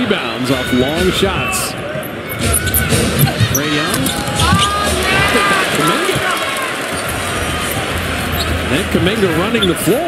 rebounds off long shots. Trae Young. Kuminga. And Kuminga running the floor.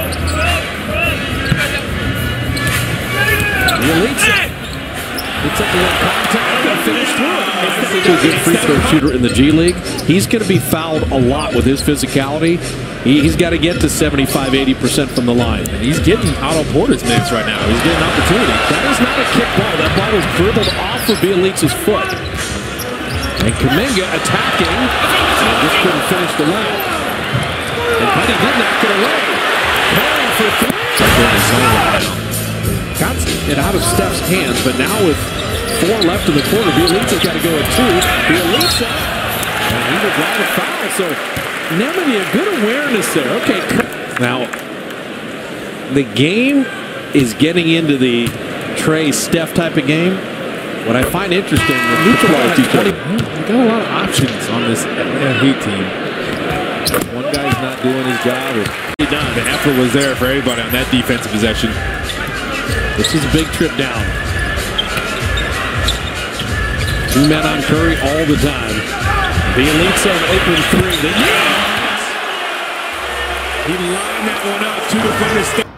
Bjelica. It's up to one contact and finish through it. He's a good free throw shooter in the G League. He's going to be fouled a lot with his physicality. He's got to get to 75–80% from the line. And he's getting Otto Porter's minutes right now. He's getting opportunity. That is not a kick ball. That ball was dribbled off of Bjelica's foot. And Kuminga attacking. And just couldn't finish the layup. And Penny did knock it away. Curry for three. Got it out of Steph's hands, but now with 4 left in the quarter, Bjelica's got to go at 2. Bjelica, and he will draw the foul. So Nemanja, a good awareness there. Okay. Now, the game is getting into the Trae-Steph type of game. What I find interesting, neutralize each other. You got a lot of options on this Heat team. One guy's not doing his job. The effort was there for everybody on that defensive possession. This is a big trip down. 2 men on Curry all the time. Bjelica an open 3. He lined that one up. 2 defenders.